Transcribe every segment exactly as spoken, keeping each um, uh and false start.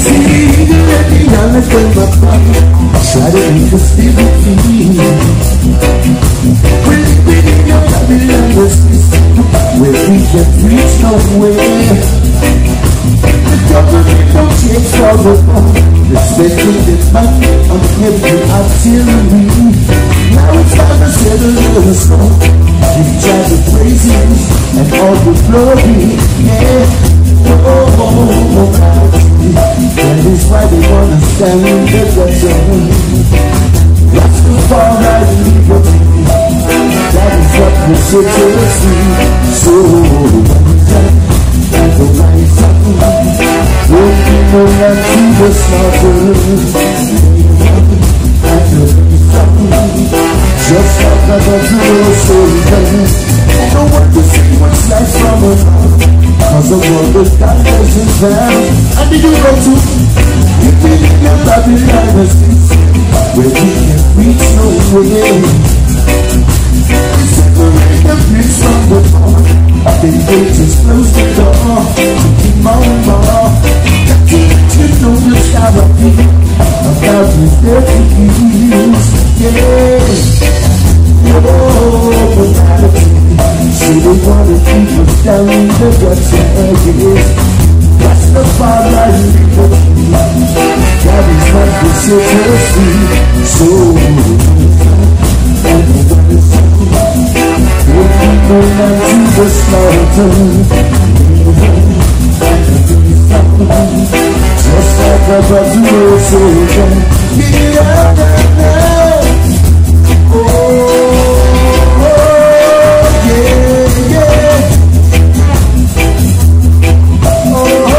Try to make us feel free. We're living in a Babylon system where we can reach nowhere. The government don't change for the phone. They're spending their money on heavy artillery. Now it's time to settle the snow. Give each other praises and all the glory. Yeah. Oh, oh, oh, oh, that is why they wanna stand in the gutter. That's the far right liberty. That is what we say to the sea. So I go rise up, walking around to the slaughter. I go rise up, just like a natural soldier. I don't want to see what's life from above. Cause the world is darkness and down. And did you go to? You think you're Babylon where we can reach nowhere. Separate the bricks from the bar. Then they just close the door to keep on more. You know just how I feel about these dirty years. Yeah. Oh, see they wanna keep us down in the gutter. That's the far right liberty. That is what we say to see. So we'll keep on down to the slaughter. Just like a Brazilian soldier. Yeah, yeah, yeah. Oh, yeah, yeah. Oh,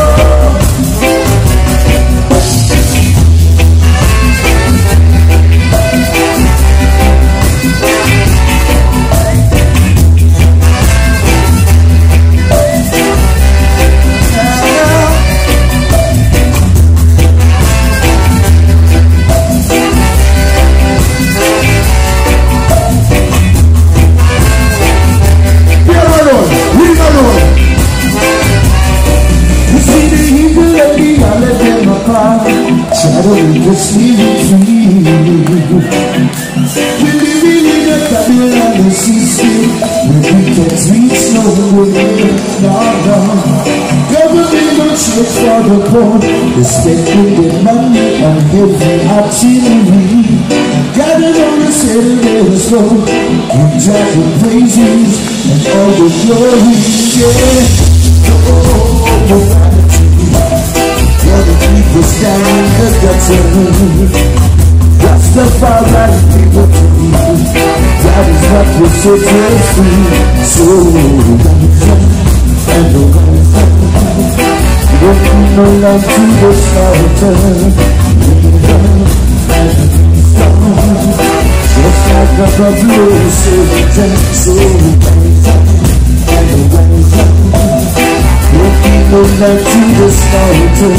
just leave it free. We're living in a Babylon system where we can't reach nowhere. No, no. Government don't change for the poor. They're spending their money on heavy artillery. Gathered on the center slow. Give Jah the praises and all the glory. Yeah. Oh, oh, oh, oh. The people stand in the gutter. That's the far right liberty. That is what we say to see. So and the walking along to the slaughter. Just like a Babylon soldier. So and the walking along to the slaughter.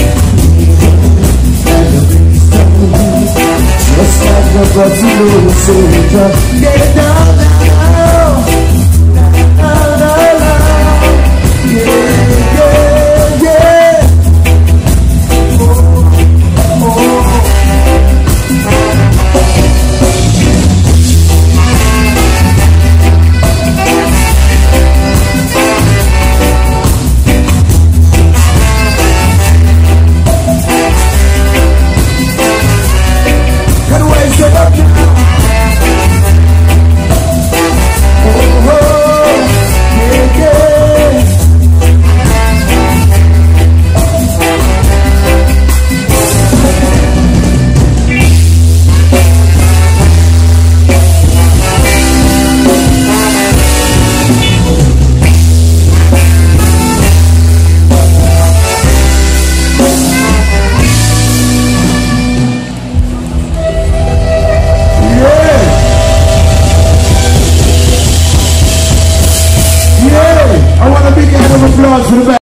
And the beast just like a Brazilian soldier. Get down now, down, down, down. Yeah, yeah, yeah. Oh, oh. Applause for the back.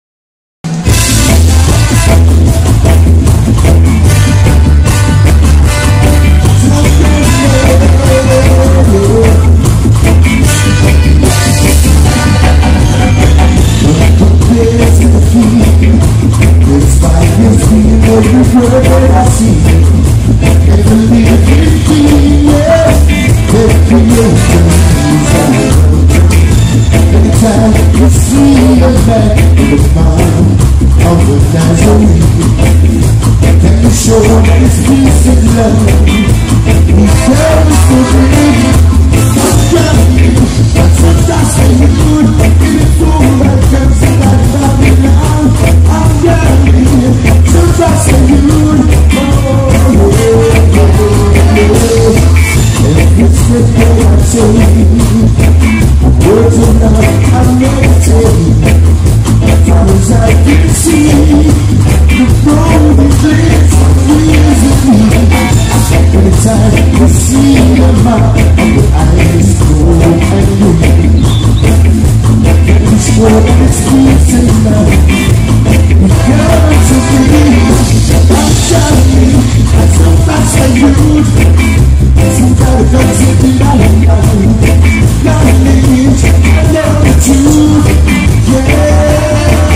This fight is the smile of the Nazarene. Can you show that it's peace and love? He comes to bring that's what that's what you do. It's all that comes in that Babylon. I'm young, so that's what you do. Every step that I take, words of love I meditate. As I can see, the road is lit easily. Anytime you see your mouth, your eyes go and green. It's what it's peace and love. You got to be. I'm shining, I'm so fast for you. Some kind of guns in the light. Knowledge, I know the truth. Yeah.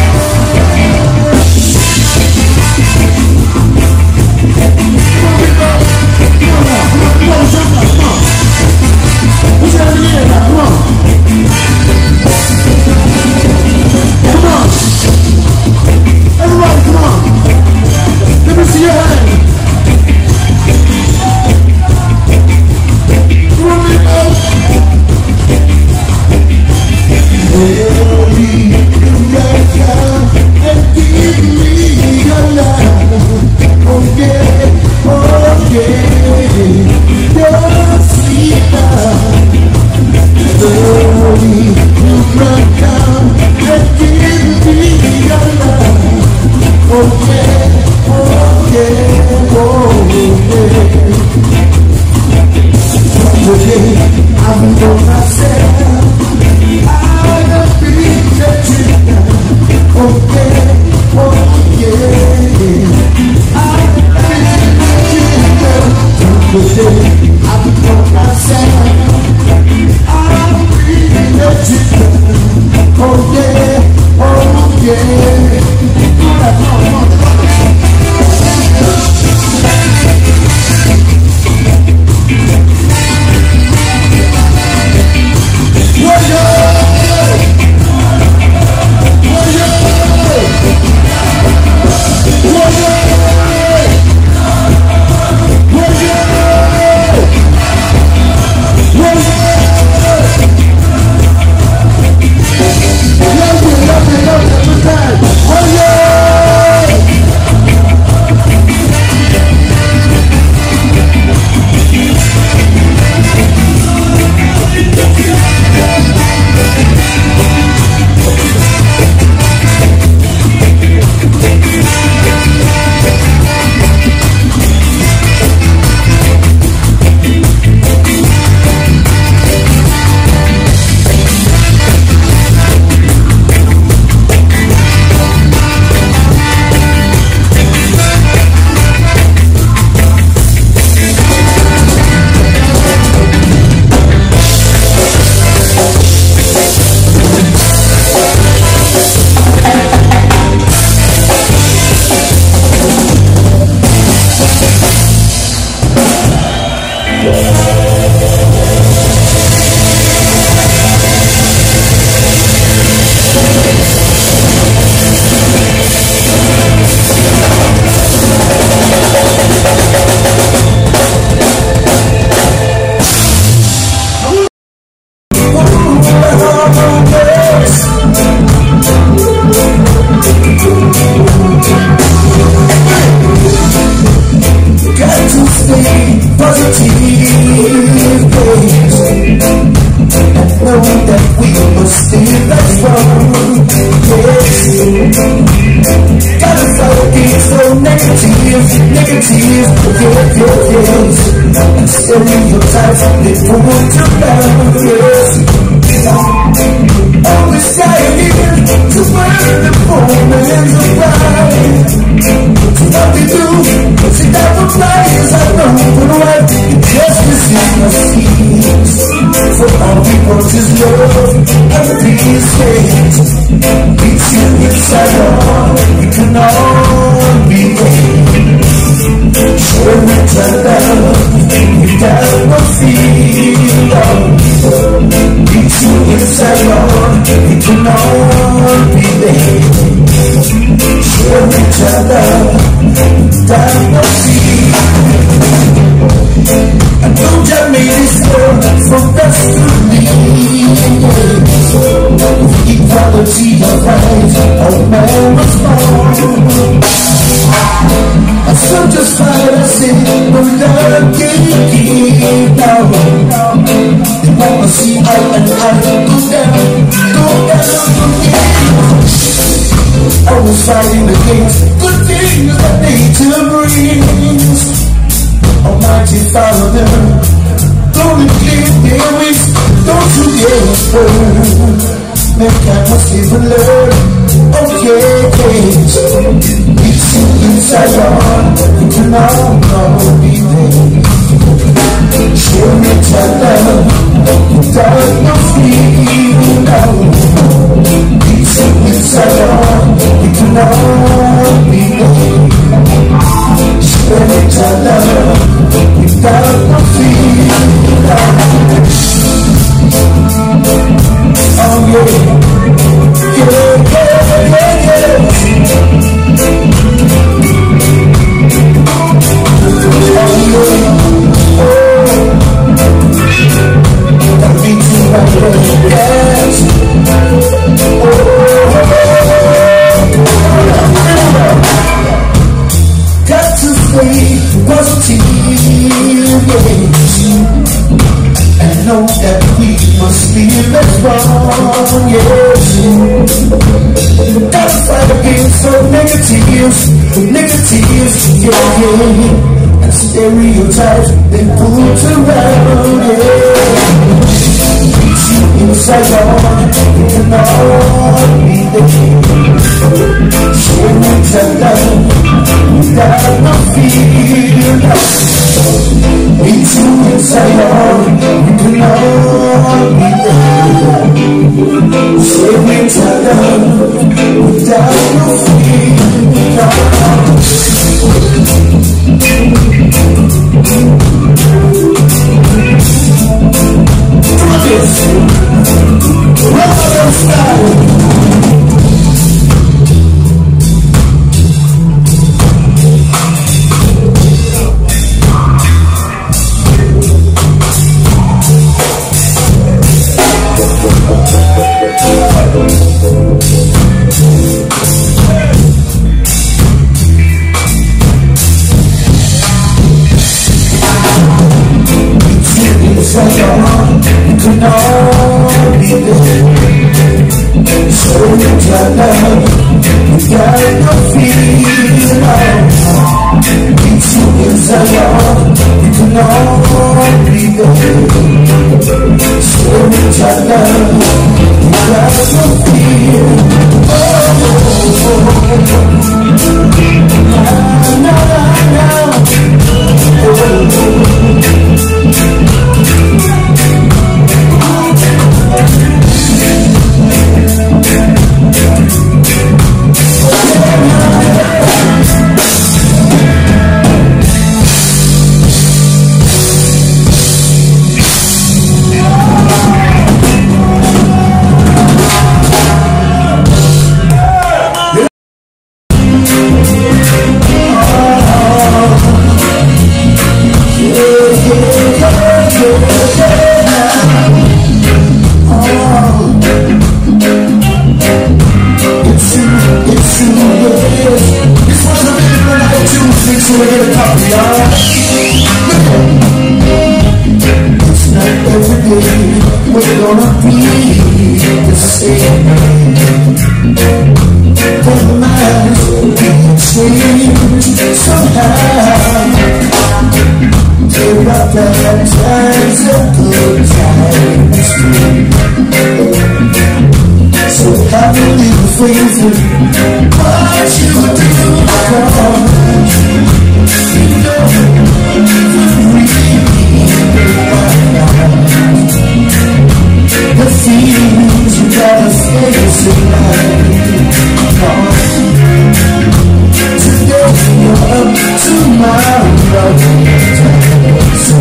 Stereotypes, they pull to balance. Always striving to burn the moments of pride. To what we do, see that the flies I know for the right. Justice is my schemes. For all we want is love and peace. It's you inside all, we can all be great. Show me to love, without no fear. It's you inside all, we can all be there. share each other down the sea. I know Jah made this world from dust to leaves. With equality of rights, all man was born. A soldier's fight, I say, no love can give down. They wanna see eye and eye go down, go down, go down. Always fighting against good things that nature brings. Almighty Father, don't neglect their ways, don't you get burned. Mankind must live and learn. Okay, it's inside your heart, you can all be there. Share each other, without no freedom. It's inside your heart, you can all be there. Share each other, without no freedom. Oh yeah, yeah, yeah, yeah, yeah. Oh yeah, oh. That beats me right there, yes. Oh, got to stay positive, yeah. And know that we must live as one, yes. Gotta fight against some negatives, negatives, yeah, yeah. And stereotypes they put around, yeah. Inside your heart, you can all be there. Share each other, without no fear. It's you inside your heart, you can all be there. Share each other, without no fear. Do this, Ramadan style. Inside your heart, you can all be there. Show each other, you got no fear. It's you inside your heart, you can all be there. Show each other, you got no fear. Oh, oh, oh, oh. Now, now, now. Oh, oh, oh. It's not every day we're gonna be the same. But the minds will be changed somehow. There are bad times and good times too. So how to live faith in what you do, God. You know, the feelings you gotta face in life. Today you're up tomorrow. So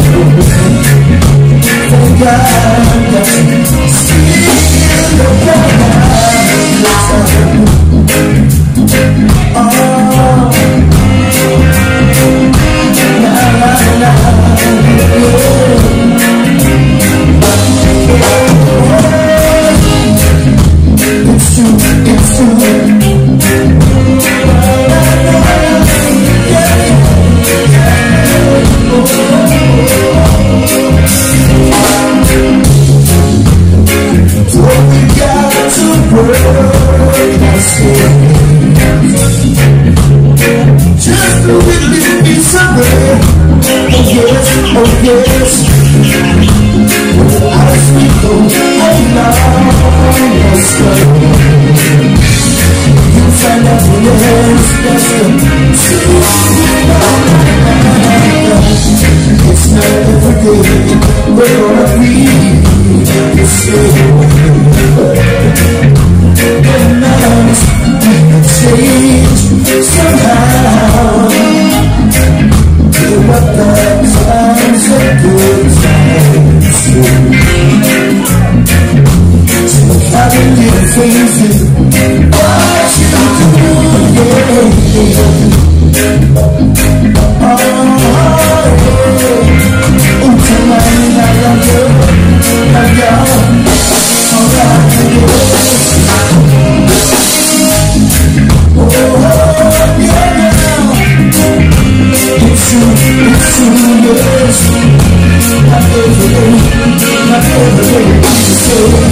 thank God that you still the God. Oh, Just a little piece of bread. Oh yes, oh yes. I speak of yes, you find out the yes, that's the it's not every day we're gonna be the same. And nights we can change somehow. What the times are good times. So I've been getting faces. What you do, yeah. Oh, yeah. Oh, tonight I love you, love you. Alright, yeah. Oh, yeah. It's you, it's you, yes. Not every day, not every day.